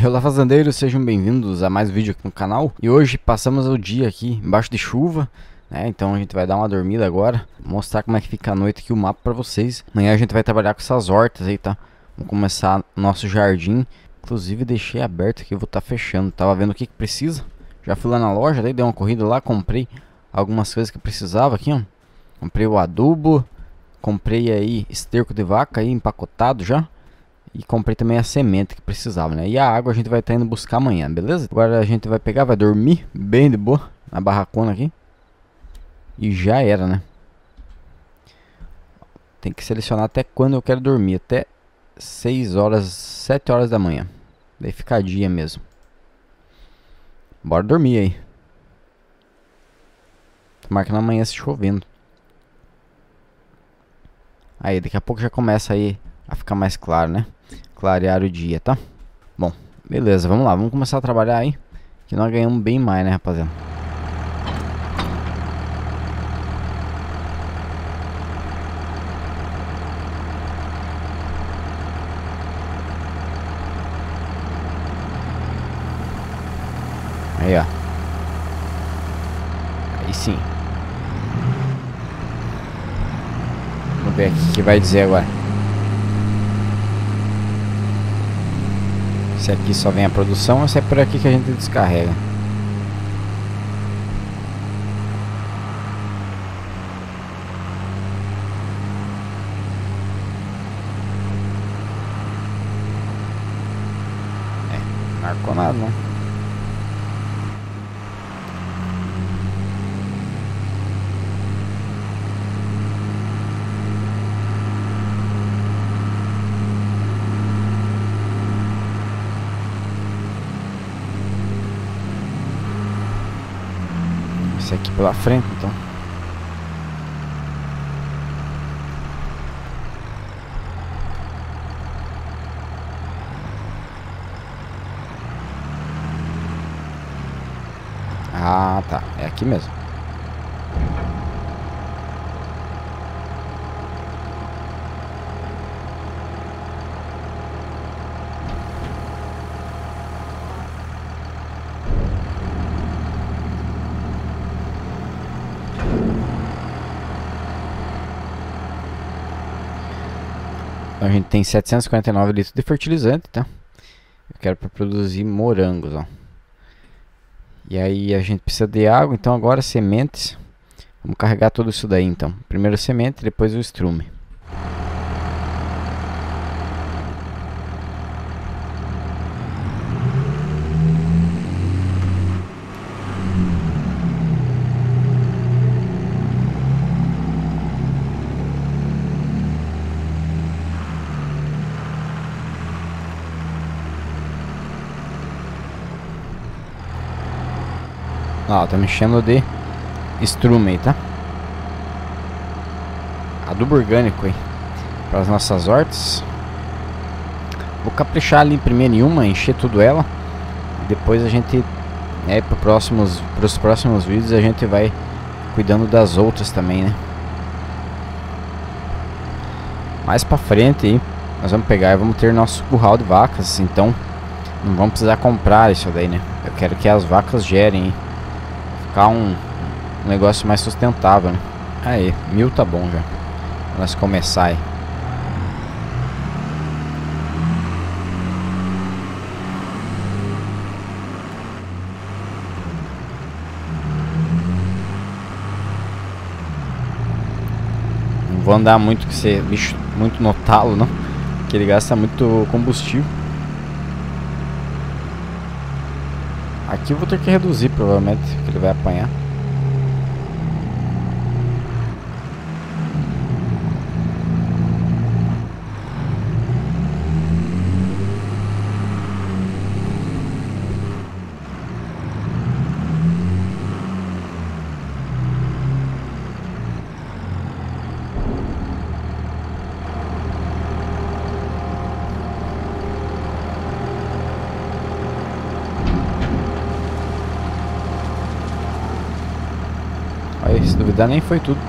Olá fazendeiros, sejam bem-vindos a mais um vídeo aqui no canal. E hoje passamos o dia aqui embaixo de chuva, né? Então a gente vai dar uma dormida agora, mostrar como é que fica a noite aqui o mapa pra vocês. Amanhã a gente vai trabalhar com essas hortas aí, tá? Vamos começar nosso jardim. Inclusive deixei aberto aqui, eu vou estar fechando. Tava vendo o que precisa. Já fui lá na loja, daí dei uma corrida lá, comprei algumas coisas que eu precisava aqui, ó. Comprei o adubo, comprei aí esterco de vaca aí empacotado já. E comprei também a semente que precisava, né? E a água a gente vai estar indo buscar amanhã, beleza? Agora a gente vai pegar, vai dormir bem de boa na barracona aqui. E já era, né? Tem que selecionar até quando eu quero dormir. Até 6 horas, 7 horas da manhã. Daí fica dia mesmo. Bora dormir aí. Tomara que na manhã se chovendo. Aí, daqui a pouco já começa aí a ficar mais claro, né? Clarear o dia, tá? Bom, beleza, vamos lá, vamos começar a trabalhar aí. Que nós ganhamos bem mais, né, rapaziada? Aí, ó. Aí sim. Vamos ver aqui o que vai dizer agora. Se aqui só vem a produção ou se é por aqui que a gente descarrega. É, marcou nada, não. Esse aqui pela frente, então. Ah, tá. É aqui mesmo. A gente tem 749 litros de fertilizante, tá? Eu quero para produzir morangos, ó. E aí a gente precisa de água, então agora sementes. Vamos carregar tudo isso daí, então. Primeiro a semente, depois o estrume. Ó, tá mexendo de estrume aí, tá? Adubo orgânico aí para as nossas hortas. Vou caprichar ali primeiro em uma, encher tudo ela. Depois a gente, pros próximos vídeos a gente vai cuidando das outras também, né? Mais pra frente aí nós vamos pegar e vamos ter nosso curral de vacas. Então não vamos precisar comprar isso daí, né? Eu quero que as vacas gerem aí. Ficar um negócio mais sustentável, né? Aí, 1000 tá bom já. Nós começar aí. Não vou andar muito com esse bicho muito no talo, não. Porque ele gasta muito combustível. Aqui eu vou ter que reduzir, provavelmente, que ele vai apanhar. Se duvidar, nem foi tudo.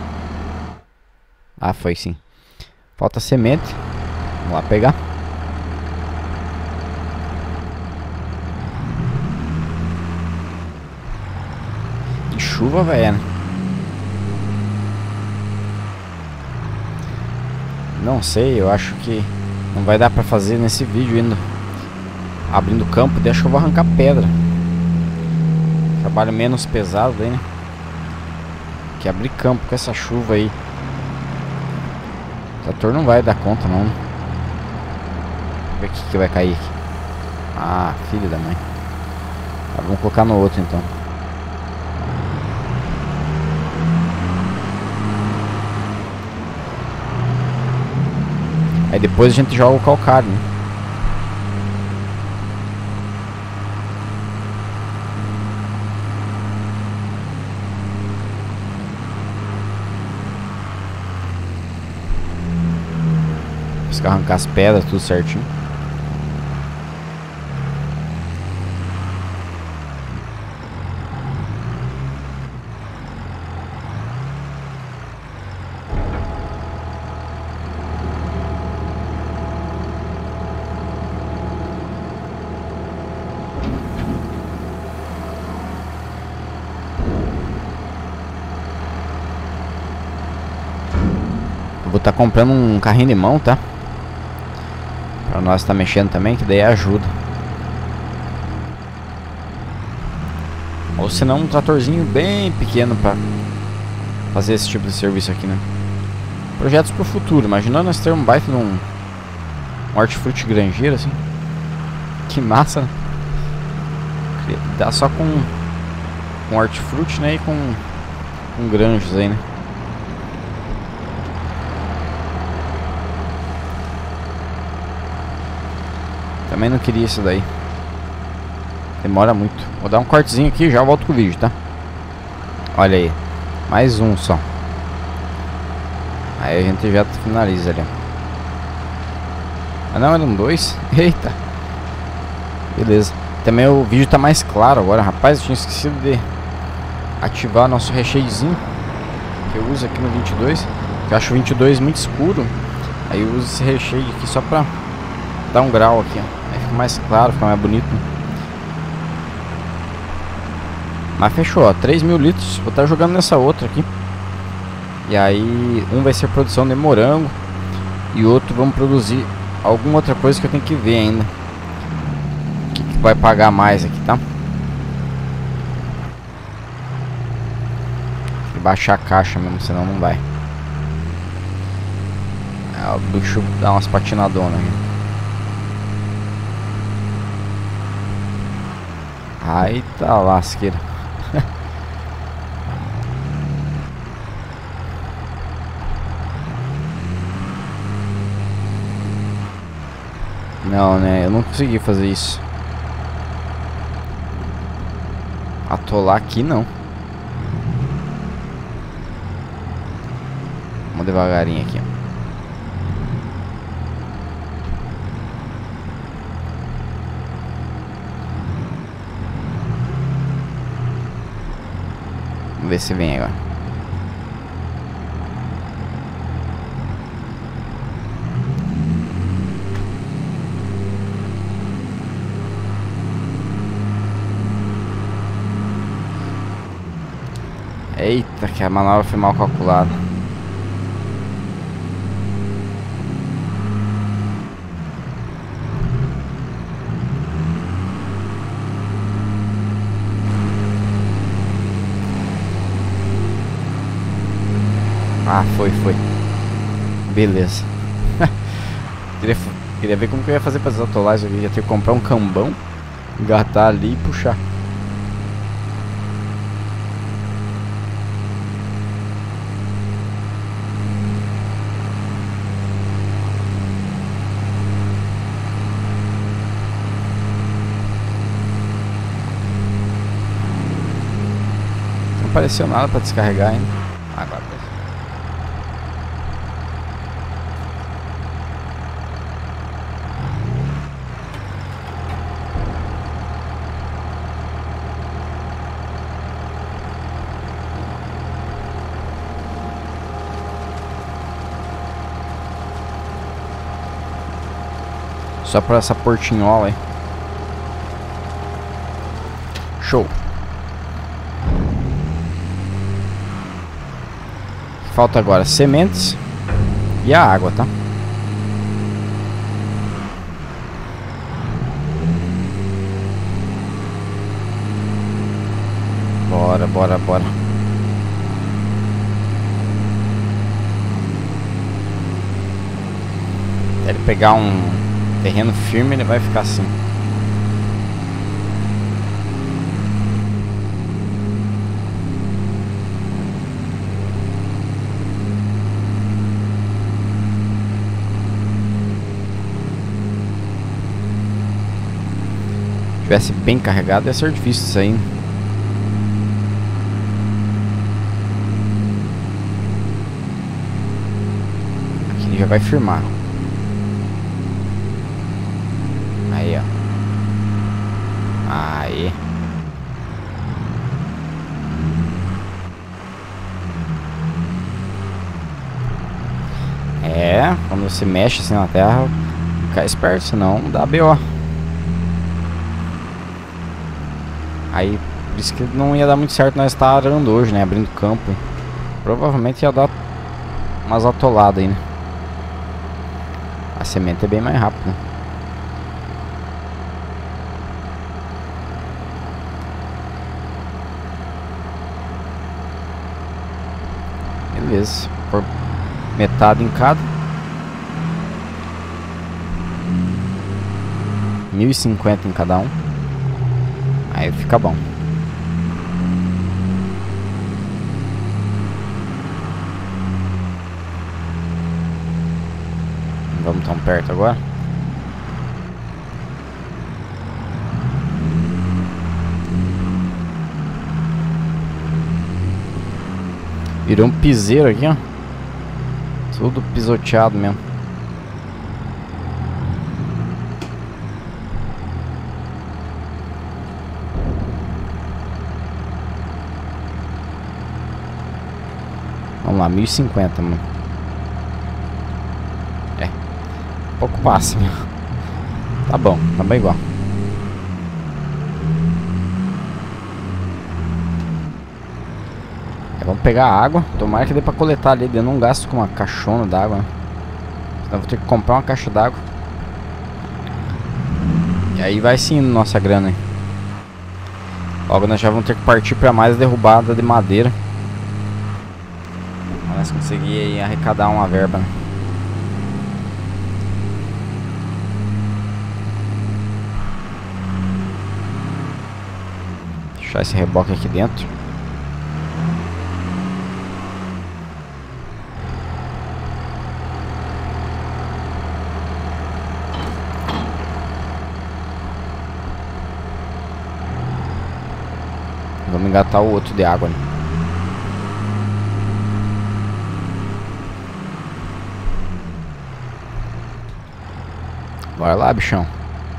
Ah, foi sim. Falta semente. Vamos lá pegar. chuva, velho. Não sei, eu acho que não vai dar pra fazer nesse vídeo ainda. Abrindo campo, deixa eu vou arrancar pedra. Trabalho menos pesado aí, né? Que abrir campo com essa chuva aí. O trator não vai dar conta, não. Vamos ver o que vai cair aqui. Ah, filho da mãe. Tá, vamos colocar no outro então. Aí depois a gente joga o calcário, né? Precisa arrancar as pedras, tudo certinho. Vou estar comprando um carrinho de mão, tá? Pra nós estar mexendo também, que daí ajuda. Ou senão um tratorzinho bem pequeno pra fazer esse tipo de serviço aqui, né? Projetos pro futuro. Imaginando nós ter um baita de um hortifruti granjeiro assim. Que massa, né? Dá só com hortifruti, né? E com granjas aí, né? Também não queria isso daí. Demora muito. Vou dar um cortezinho aqui e já volto com o vídeo, tá? Olha aí. Mais um só. Aí a gente já finaliza ali. Ah não, eram dois. Eita. Beleza. Também o vídeo tá mais claro agora. Rapaz, eu tinha esquecido de ativar nosso recheiozinho que eu uso aqui no 22. Eu acho o 22 muito escuro. Aí eu uso esse recheio aqui só pra dar um grau aqui, ó. Aí fica mais claro, fica mais bonito. Mas fechou, ó, 3.000 litros. Vou estar jogando nessa outra aqui. E aí um vai ser produção de morango e outro vamos produzir alguma outra coisa que eu tenho que ver ainda. O que vai pagar mais aqui, tá? Tem que baixar a caixa mesmo, senão não vai. O bicho dá umas patinadonas aqui. Aí tá lasqueira. Não, né? Eu não consegui fazer isso. Atolar aqui não. Vamos devagarinho aqui, ó. Vamos ver se vem agora. Eita, que a manobra foi mal calculada. Ah, foi. Beleza. Queria ver como que eu ia fazer pra desatolar isso aqui. Ia ter que comprar um cambão, engatar ali e puxar. Não apareceu nada pra descarregar ainda. Agora apareceu. Só por essa portinhola aí. falta agora? Sementes e a água, tá? Bora, bora, bora. Até ele pegar um terreno firme, ele vai ficar assim. Se tivesse bem carregado, ia ser difícil isso aí. Aqui ele já vai firmar. Aí, ó. Aí. É, quando você mexe assim na terra, fica esperto, senão dá BO. Aí, por isso que não ia dar muito certo nós estar arando hoje, né? Abrindo campo. Provavelmente ia dar umas atoladas aí, né? A semente é bem mais rápida. Beleza. Por metade em cada. 1.050 em cada um. Aí fica bom. Não vamos tão perto agora. Virou um piseiro aqui, ó. Tudo pisoteado mesmo. Vamos lá, 1.050, mano. É. Pouco passa, meu. Tá bom, tá bem igual. Vamos pegar a água. Tomara que dê pra coletar ali. Eu não gasto com uma caixona d'água, né? Então vou ter que comprar uma caixa d'água. E aí vai sim nossa grana, hein? Logo nós já vamos ter que partir pra mais derrubada de madeira. Pra nós conseguir aí arrecadar uma verba, né? Deixar esse reboque aqui dentro. Vamos engatar o outro de água, né? Bora lá, bichão.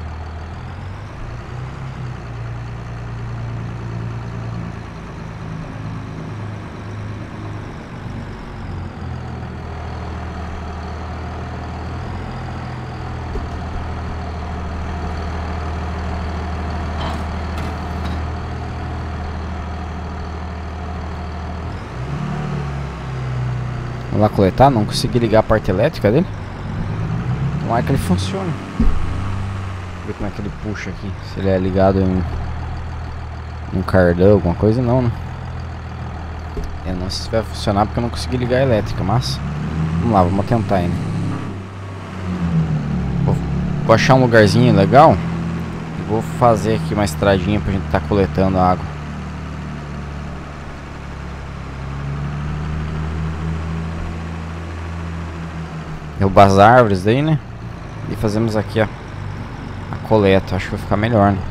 Vamos lá coletar, não consegui ligar a parte elétrica dele. Tomara que ele funcione. Ver como é que ele puxa aqui. Se ele é ligado em um cardão, alguma coisa, não, né? Eu não sei se vai funcionar porque eu não consegui ligar a elétrica, mas vamos lá, vamos tentar ainda. Vou achar um lugarzinho legal e vou fazer aqui uma estradinha pra gente estar coletando a água. Derrubar as árvores daí, né? E fazemos aqui, ó, a coleta. Acho que vai ficar melhor, né?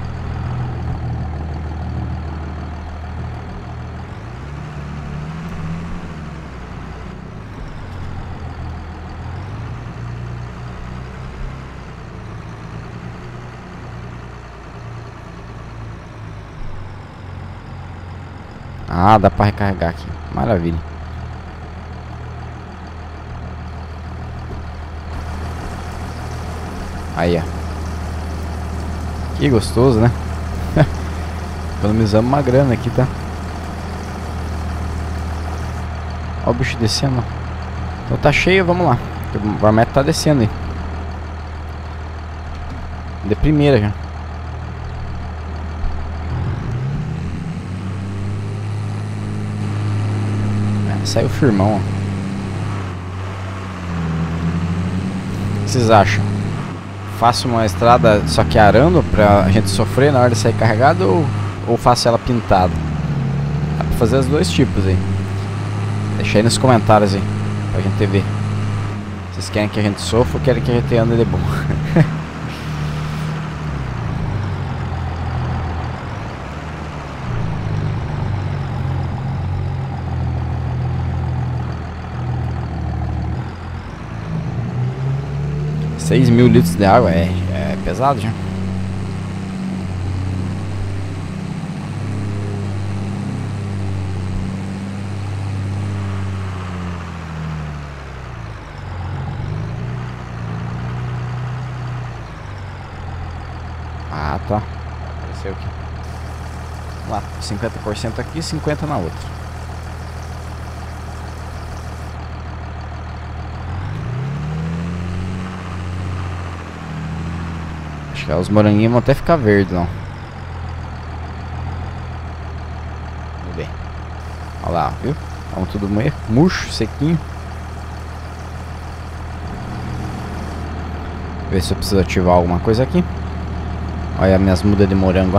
Ah, dá pra recarregar aqui. Maravilha. Aí, ó. Que gostoso, né? Economizamos uma grana aqui, tá? Ó o bicho descendo. Então tá cheio, vamos lá. O varmete tá descendo aí. De primeira já. Saiu firmão, ó. O que vocês acham? Faço uma estrada só que arando pra gente sofrer na hora de sair carregado ou faço ela pintada? Dá pra fazer os dois tipos aí. Deixa aí nos comentários aí pra gente ver. Vocês querem que a gente sofra ou querem que a gente ande de boa? Seis 6.000 litros de água é pesado já. Ah, tá. Apareceu aqui. Lá, 50% aqui, 50% na outra. Acho que os moranguinhos vão até ficar verdes, não. Vamos ver. Olha lá, viu? Estão tudo meio murcho, sequinho. Ver se eu preciso ativar alguma coisa aqui. Olha as minhas mudas de morango, ó.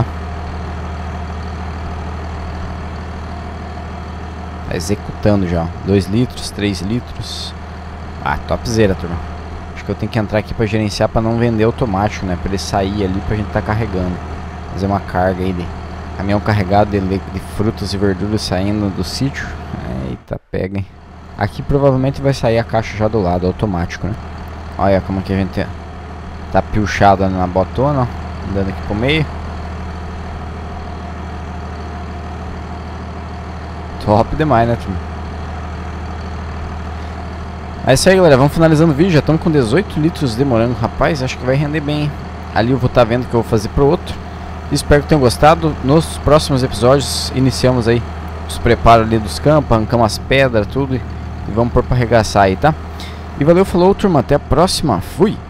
Tá executando já, ó. 2 litros, 3 litros. Ah, topzera, turma. Acho que eu tenho que entrar aqui pra gerenciar pra não vender automático, né? Pra ele sair ali pra gente tá carregando. Fazer uma carga aí de caminhão carregado de frutas e verduras saindo do sítio. Eita, pega, hein? Aqui provavelmente vai sair a caixa já do lado, automático, né? Olha como que a gente tá pilchado na botona, ó. Andando aqui pro meio. Top demais, né, turma? É isso aí, galera. Vamos finalizando o vídeo. Já estamos com 18 litros de morango. Rapaz, acho que vai render bem, hein? Ali eu vou estar vendo o que eu vou fazer pro outro. Espero que tenham gostado. Nos próximos episódios iniciamos aí os preparos ali dos campos. Arrancamos as pedras, tudo. E vamos pôr pra arregaçar aí, tá? E valeu, falou, turma. Até a próxima. Fui!